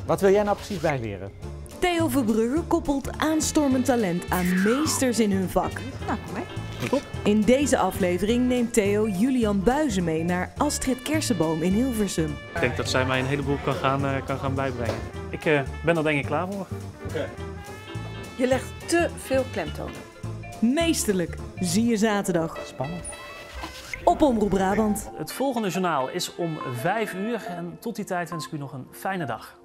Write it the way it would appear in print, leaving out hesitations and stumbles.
Wat wil jij nou precies bijleren? Theo Verbrugge koppelt aanstormend talent aan meesters in hun vak. Nou, kom mee. In deze aflevering neemt Theo Julian Buizen mee naar Astrid Kersenboom in Hilversum. Ik denk dat zij mij een heleboel kan gaan bijbrengen. Ik ben er denk ik klaar voor. Je legt te veel klemtoon. Meesterlijk, zie je zaterdag. Spannend. Op Omroep Brabant. Het volgende journaal is om 5 uur en tot die tijd wens ik u nog een fijne dag.